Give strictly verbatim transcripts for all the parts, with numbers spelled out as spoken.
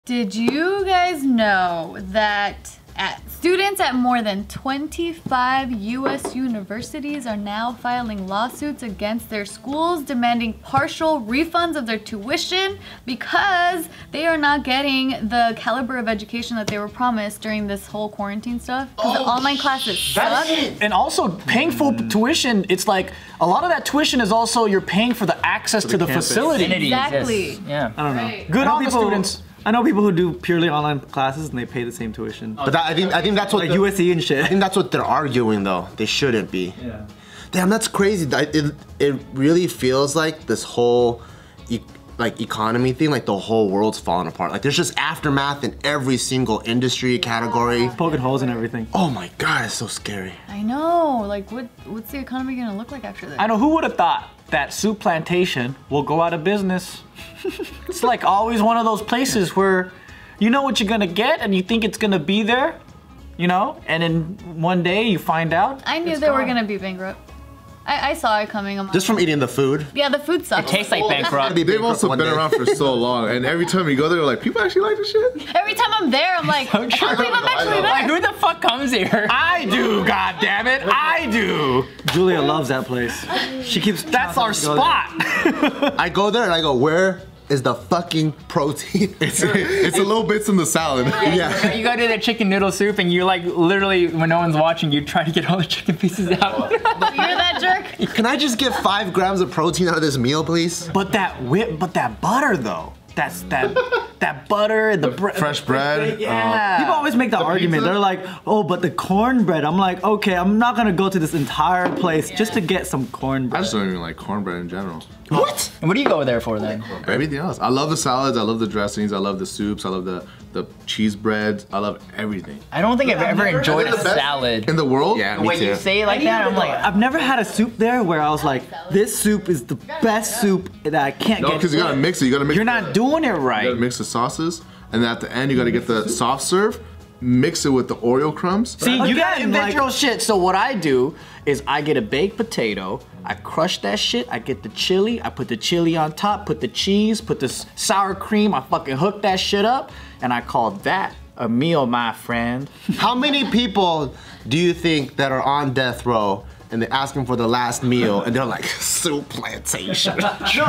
Did you guys know that at students at more than twenty-five U S universities are now filing lawsuits against their schools demanding partial refunds of their tuition because they are not getting the caliber of education that they were promised during this whole quarantine stuff? Because Oh, the online classes suck. And also paying full tuition, it's like a lot of that tuition is also you're paying for the access to the, campus. facility. Exactly. Yes. Yeah. I don't know. Right. Good I know on the people- students. I know people who do purely online classes and they pay the same tuition. But that, I think I think that's what Like the- U S C and shit. I think that's what they're arguing though. They shouldn't be. Yeah. Damn, that's crazy. That- It it really feels like this whole e like economy thing, like the whole world's falling apart. Like there's just aftermath in every single industry category. Poking holes in everything. Oh my god, it's so scary. I know. Like, what? What's the economy gonna look like after this? I know, who would have thought that Soup Plantation will go out of business? It's like always one of those places where you know what you're gonna get and you think it's gonna be there, you know? And then one day you find out. I knew it's they were gone. gonna be bankrupt. I, I saw it coming. I'm Just from eating the food. Yeah, the food sucks. It tastes like Gotta bankrupt. be They've bankrupt also one been day. around for so long, and every time you go there, like, people actually like this shit? Every time I'm there, I'm like, I can't believe I'm actually Like, there. who the fuck comes here? I do, God damn it, I do. Julia loves that place. She keeps. That's our trying to go there. spot. I go there and I go, where is the fucking protein? It's, it's a little bits in the salad. yeah. You go to the chicken noodle soup and you like literally, when no one's watching, you try to get all the chicken pieces out. You're that jerk. Can I just get five grams of protein out of this meal, please? But that whip, but that butter though. That's that that butter and the bread. Fresh bread. Yeah. People always make the, argument. pizza? They're like, oh, but the cornbread. I'm like, okay, I'm not gonna go to this entire place just to get some I cornbread. just don't even like cornbread in general. What? And what do you go there for then? Everything else. I love the salads, I love the dressings, I love the soups, I love the, the cheese breads, I love everything. I don't think I've ever enjoyed Is it a the best salad. In the world? Yeah, me When too. you say it like that, I'm like, I've never had a soup there where I was like, this soup is the best soup that I can't No, get. because you gotta mix it. You gotta mix You're not doing it You gotta right. mix the sauces, and then at the end, you gotta get the soft serve, mix it with the Oreo crumbs. See, you gotta Again, invent like- your own shit. So what I do is I get a baked potato, I crush that shit, I get the chili, I put the chili on top, put the cheese, put the s- sour cream, I fucking hook that shit up, and I call that a meal, my friend. How many people do you think that are on death row and they're asking for the last meal and they're like, soup plantation?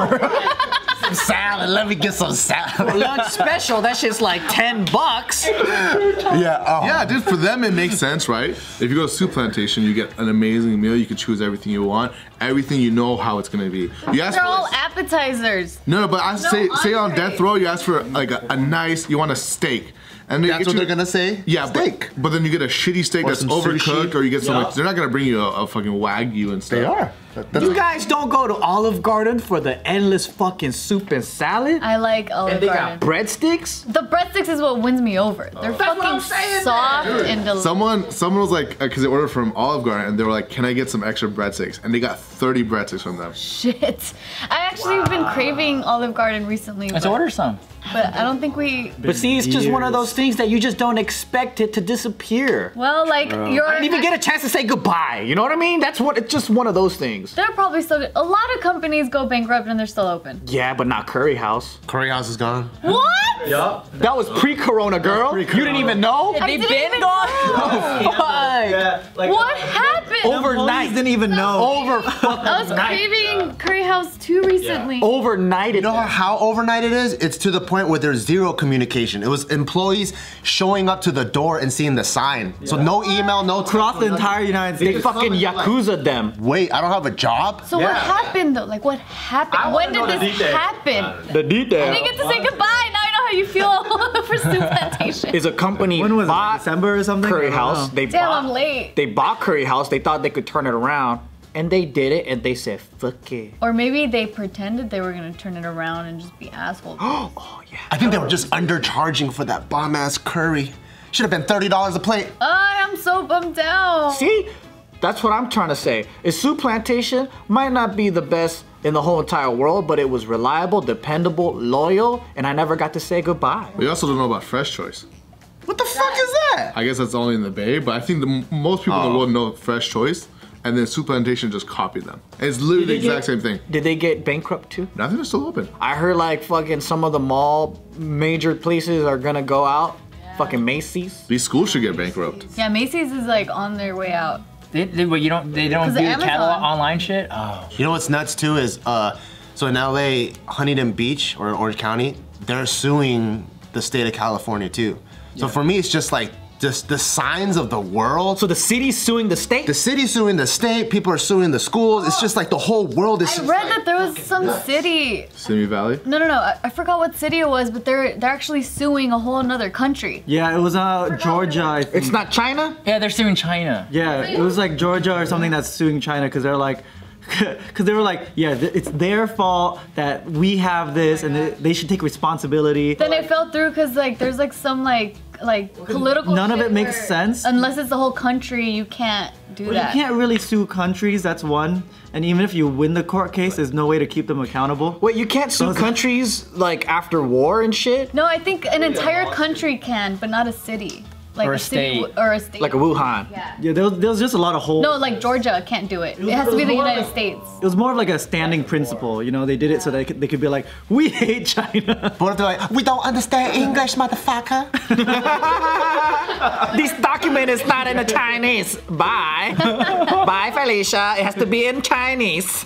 Some salad, let me get some salad. Lunch special, that shit's like ten bucks. Yeah, oh. Yeah, dude, for them it makes sense, right? If you go to Soup Plantation, you get an amazing meal. You can choose everything you want, everything you know how it's gonna be. You ask They're for all like, appetizers. no, no, but I say say on entree. death row, you ask for like a, a nice, you want a steak, and they That's get what you- they're gonna say? Yeah, Steak. But, but then you get a shitty steak Or that's some overcooked, sushi. or you get some. Yeah. Like, they're not gonna bring you a, a fucking wagyu and stuff. They are. That's You guys don't go to Olive Garden for the endless fucking soup and salad? I like Olive And they Garden. got breadsticks? The breadsticks is what wins me over. They're fucking soft and delicious. Someone, someone was like, because they ordered from Olive Garden, and they were like, "Can I get some extra breadsticks?" And they got thirty breadsticks from them. Shit. I actually have been craving Olive Garden recently, let's but, order some. but I don't think we. But see, it's just one of years. those things that you just don't expect it to disappear. Well, like you're. I didn't even get a chance to say goodbye. You know what I mean? That's what. It's just one of those things. They're probably still. A lot of companies go bankrupt and they're still open. Yeah, but not Curry House. Curry House is gone. What? Yup. That was pre-corona, girl. You didn't even know? I They've didn't been even gone? know. Fuck. Yeah, like What happened? Overnight. didn't even know. Over fucking I was night. craving Curry House too recently. Overnight. You know how overnight it is? It's to the point where there's zero communication. It was employees showing up to the door and seeing the sign. So no email, no Across the text, entire United They States. fucking Yakuza them. Wait, I don't have a job? So what happened though? Like what happened? When did this happen? The detail I didn't get to say goodbye. Now I know how you feel for Soup Plantation. is a company When was it? bought December or something? I Curry don't House. know. They Damn, bought, I'm late. They bought Curry House. They thought they could turn it around. And they did it, and they said, fuck it. Or maybe they pretended they were gonna turn it around and just be assholes. Oh, yeah. I think they were just undercharging for that bomb ass curry. Should have been thirty dollars a plate. I am so bummed out. See? That's what I'm trying to say. Is Soup Plantation might not be the best in the whole entire world, but it was reliable, dependable, loyal, and I never got to say goodbye. We also don't know about Fresh Choice. What the fuck is that? I guess that's only in the Bay, but I think the, most people in Oh. the world know Fresh Choice. and then Soup Plantation just copied them. And it's literally the Did they exact get- same thing. Did they get bankrupt too? I think they're still open. I heard like fucking some of the mall major places are gonna go out. Fucking Macy's. These schools should get bankrupt. Yeah, Macy's is like on their way out. They, they, what, you don't, they don't 'Cause do the Amazon- catalog online shit? Oh. You know what's nuts too is, uh, so in L A, Huntington Beach or Orange County, they're suing the state of California too. So for me, it's just like just the signs of the world. So the city's suing the state? The city's suing the state, people are suing the schools. It's just like the whole world is I just read like, that there was some city. Simi Valley? No, no, no. I, I forgot what city it was, but they're they're actually suing a whole another country. Yeah, it was uh, Georgia, I think. It's not China? Yeah, they're suing China. Yeah, it was like Georgia or something that's suing China because they're like, because they were like, yeah, th- it's their fault that we have this and they, they should take responsibility. Then it fell through because like there's like some like like political. None of shit it makes where- sense. unless it's the whole country. You can't do Well, that. you can't really sue countries, that's one. And even if you win the court case, there's no way to keep them accountable. Wait, you can't sue Those- countries like after war and shit? No, I think an entire country can, but not a city. Like Or a city state. or a state. Like a Wuhan. Yeah. Yeah, there was, there was just a lot of holes. No, like Georgia can't do it. It has to be the United States. It was more of like a standing principle, you know, they did it so they could, they could be like, we hate China. but they're like, we don't understand English, motherfucker. This document is not in the Chinese. Bye. Bye, Felicia. It has to be in Chinese.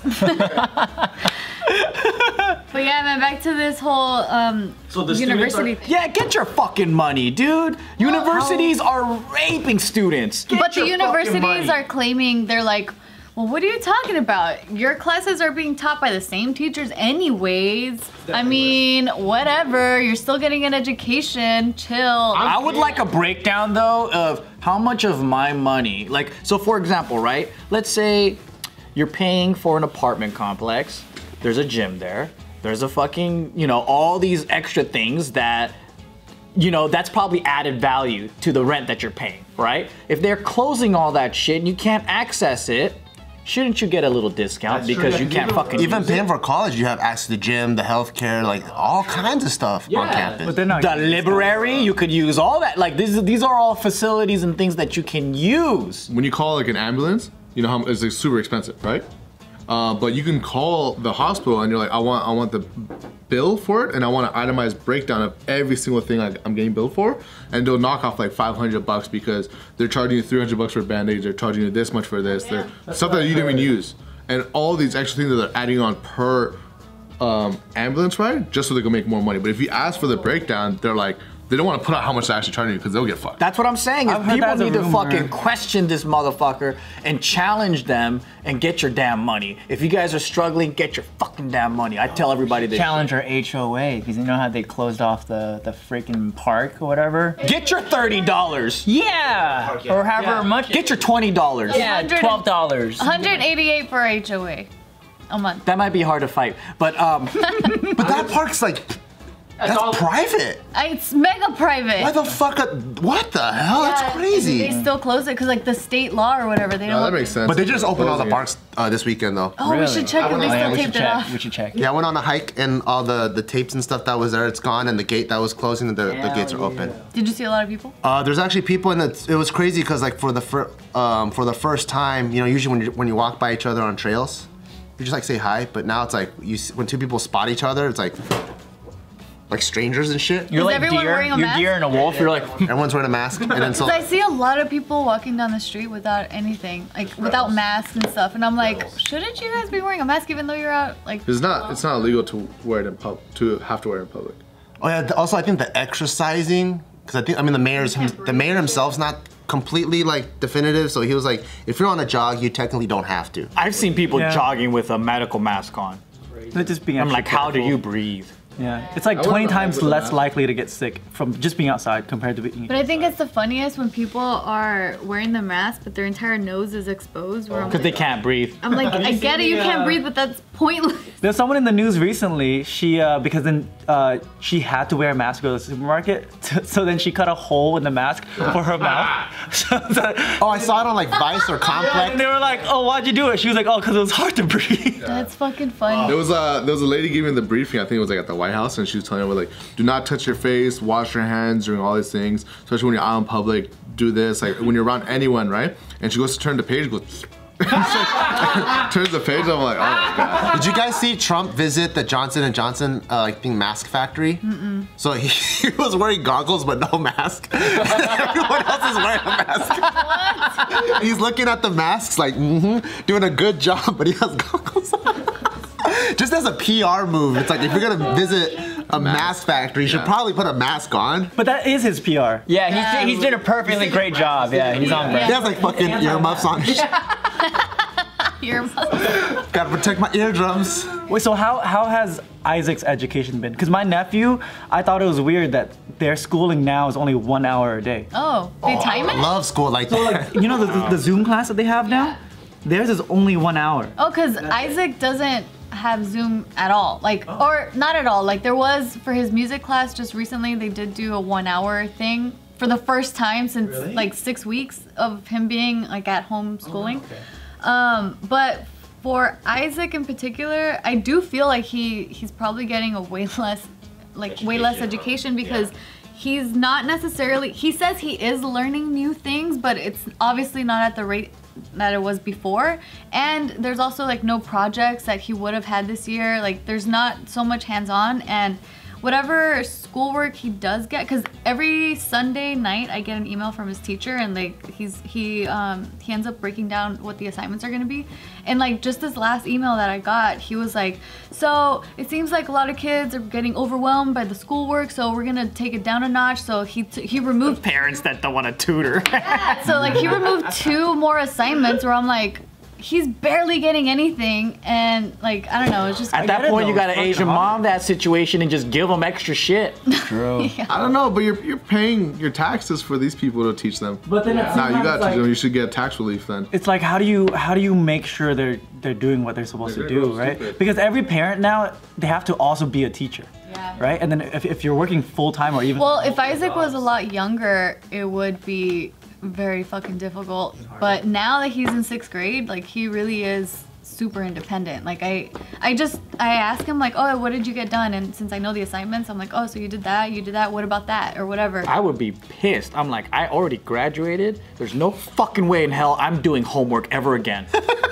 But yeah, man, back to this whole um, So the students university are- thing. Yeah, get your fucking money, dude. Universities are raping students. Get But the your fucking universities money. are claiming they're like, well, what are you talking about? Your classes are being taught by the same teachers anyways. I mean, whatever. You're still getting an education. Chill. I would like a breakdown though of how much of my money, like, so for example, right? Let's say you're paying for an apartment complex. There's a gym there. There's a fucking, you know, all these extra things that, you know, that's probably added value to the rent that you're paying, right? If they're closing all that shit and you can't access it, shouldn't you get a little discount because you can't fucking Even use paying it? for college, you have access to the gym, the healthcare, like all kinds of stuff on campus. But they're not. The library, you could use all that. Like these, these are all facilities and things that you can use. When you call like an ambulance, you know how it's like super expensive, right? Uh, but you can call the hospital and you're like, I want, I want the bill for it, and I want an itemized breakdown of every single thing I, I'm getting billed for, and they'll knock off like five hundred bucks because they're charging you three hundred bucks for band-aids, they're charging you this much for this, they're stuff that you didn't even use, and all these extra things that they're adding on per um, ambulance ride just so they can make more money. But if you ask for the breakdown, they're like, they don't want to put out how much they're actually charging you because they'll get fucked. That's what I'm saying. Is I've heard people that's a need to rumor. fucking question this motherfucker and challenge them and get your damn money. If you guys are struggling, get your fucking damn money. I tell everybody this. Challenge our H O A, because you know how they closed off the, the freaking park or whatever? Get your thirty dollars. Yeah! Or however much. Get your twenty dollars. Yeah, twelve dollars. one hundred eighty-eight for H O A a month. That might be hard to fight, but um, But that park's like, that's private. I- It's mega private. Why the fuck? Are, what the hell? That's Yeah, crazy. They still close it because like the state law or whatever. They No, don't. that makes sense. But they just opened all the Closing it. parks uh, this weekend though. Oh, we should check if they Oh, yeah, still we should taped it check. off. We should check. Yeah, I went on a hike and all the, the tapes and stuff that was there, it's gone, and the gate that was closing, the, the Hell gates are open. Did you see a lot of people? Uh, there's actually people in it. It was crazy because like for the fir- um, for the first time, you know, usually when you when you walk by each other on trails, you just like say hi. But now it's like you s- when two people spot each other, it's like like strangers and shit. You're Is like everyone deer. wearing a You're mask? deer and a wolf. You're like, Everyone's wearing a mask, and then so 'Cause I see a lot of people walking down the street without anything, like without masks and stuff, and I'm like, shouldn't you guys be wearing a mask even though you're out? Like, It's not. It's not illegal to wear it in pub. To have to wear it in public. oh yeah. th- Also, I think the exercising because I think I mean the mayor's him, the mayor himself's not completely like definitive, so he was like, if you're on a jog, you technically don't have to. I've seen people Yeah. jogging with a medical mask on. They're just being I'm extra like, how do careful. you breathe? Yeah, it's like wouldn't twenty mind times with a less mask. likely to get sick from just being outside compared to being. but I think it's the funniest when people are wearing the mask, but their entire nose is exposed. Where I'm Because they like, can't breathe. I'm like, I get it, you can't breathe, but that's pointless. There's someone in the news recently. She uh, because then uh, she had to wear a mask to go to the supermarket, so then she cut a hole in the mask for her mouth. So, so- Oh, I saw it on like Vice or and Complex. they were like, "Oh, why'd you do it?" She was like, "Oh, because it was hard to breathe." That's fucking funny. There was a there was a lady giving the briefing. I think it was like at the White House, and she was telling everyone like, do not touch your face, wash your hands, doing all these things, especially when you're out in public. Do this like when you're around anyone, right? And she goes to turn the page, goes, Turns the page, I'm like, oh my god. Did you guys see Trump visit the Johnson and Johnson uh, like thing mask factory? Mm-mm. So he, he was wearing goggles but no mask. Everyone else is wearing a mask. What? He's looking at the masks like, mm-hmm, doing a good job, but he has goggles on. Just as a P R move, it's like if you're gonna visit a mask factory, you should Yeah. probably put a mask on. But that is his P R. Yeah, he's, he's doing a perfectly great job. Yeah, he's on He brand. has like fucking earmuffs on. Your Gotta protect my eardrums. Wait, so how how has Isaac's education been? Because my nephew, I thought it was weird that their schooling now is only one hour a day. Oh, they time I it? love school like that. You know the, the, the Zoom class that they have now? Theirs is only one hour. Oh, because Isaac doesn't have Zoom at all. Like, or not at all. Like, there was, for his music class just recently, they did do a one hour thing for the first time since Really? like six weeks of him being like at home schooling. Um, but for Isaac in particular, I do feel like he he's probably getting a way less, like way less education because he's not necessarily, he says he is learning new things, but it's obviously not at the rate that it was before. And there's also like no projects that he would have had this year. Like there's not so much hands-on, and whatever schoolwork he does get, because every Sunday night I get an email from his teacher, and like he's he um he ends up breaking down what the assignments are gonna be. And like just this last email that I got, he was like, so it seems like a lot of kids are getting overwhelmed by the schoolwork, so we're gonna take it down a notch. So he t- he removed Parents that don't want to tutor. so like he removed two more assignments where I'm like, he's barely getting anything, and like I don't know, it's just At that get it, point, you though. gotta It's fucking Asian hard. mom that situation and just give them extra shit. True. I don't know, but you're you're paying your taxes for these people to teach them. But then it's Now you got to like, teach them. You should get tax relief then. it's like how do you how do you make sure they're they're doing what they're supposed to They're do, real right? stupid. Because every parent now they have to also be a teacher, Yeah. right? And then if, if you're working full time or even Well, if Isaac was a lot younger, it would be very fucking difficult. But now that he's in sixth grade, like he really is super independent. Like I, I just I ask him like, oh, what did you get done? And since I know the assignments, I'm like, oh, so you did that, you did that. What about that, or whatever. I would be pissed. I'm like, I already graduated. There's no fucking way in hell I'm doing homework ever again.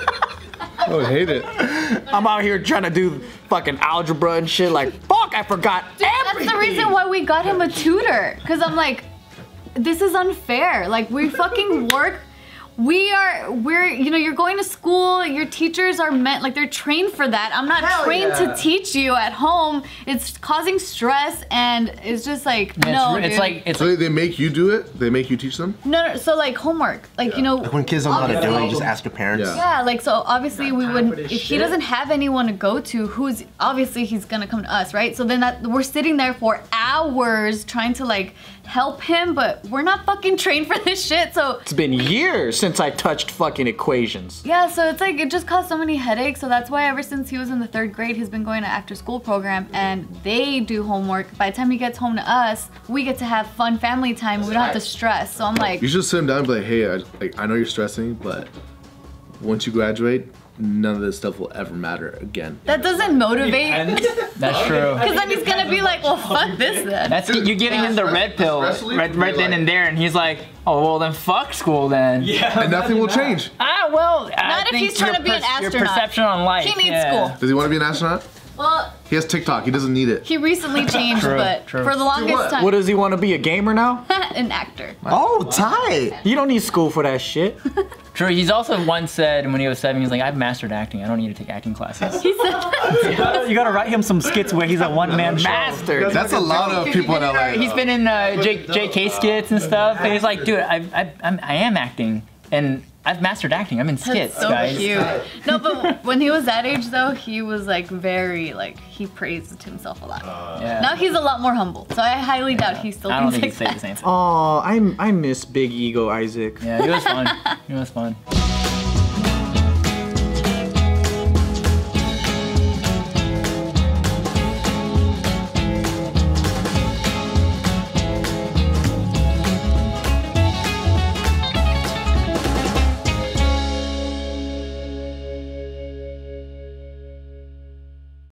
I would hate it. I'm out here trying to do fucking algebra and shit. Like, fuck, I forgot That's everything. the reason why we got him a tutor. Cause I'm like, this is unfair. Like we fucking work. We are, we're, you know, you're going to school, your teachers are meant, like they're trained for that. I'm not Hell trained yeah. to teach you at home. It's causing stress, and it's just like, Yeah, no, it's, it's dude. like it's So they- they make you do it? They make you teach them? no, no, so like homework, like, you know. When kids don't know how to do it, you just ask your parents. Yeah. Yeah, like so obviously we wouldn't, if he doesn't have anyone to go to, who's, obviously he's gonna come to us, right? So then that, we're sitting there for hours trying to like help him, but we're not fucking trained for this shit, so. It's been years since I touched fucking equations. Yeah, so it's like, it just caused so many headaches, so that's why ever since he was in the third grade, he's been going to after school program, and they do homework. By the time he gets home to us, we get to have fun family time, we don't have to stress, so I'm like, You should sit them down and be like, hey, I, like, I know you're stressing, but once you graduate, none of this stuff will ever matter again. that doesn't motivate, that's true. because then he's gonna be like, well, fuck this then. That's you're giving him the red pill stress relief right, would be right then like- and there, and he's like, oh well, then fuck school then. yeah, And nothing will change. Ah well. I Not if think he's trying your to be an per- Your astronaut. perception on life. He needs yeah. school. Does he want to be an astronaut? Well, He has TikTok. He doesn't need it. he recently changed, True, but true. for the longest what? time, What does he want to be, a gamer now? an actor. Oh, tight. You don't need school for that shit. True. He's also once said when he was seven, he's like, I've mastered acting. I don't need to take acting classes. He said that. you, gotta, you gotta write him some skits where he's a one man show. Master. That's a lot of people in L A. He's been in uh, J- J K skits and stuff, and he's like, dude, I, I, I'm, I am acting, and I've mastered acting. I'm in skits, So guys. cute. No, but when he was that age though, he was like very like he praised himself a lot. Yeah. Now he's a lot more humble, so I highly doubt he still I don't thinks think he'd like say the that. same thing. Oh, I I miss Big Ego Isaac. Yeah, it was fun. It was fun.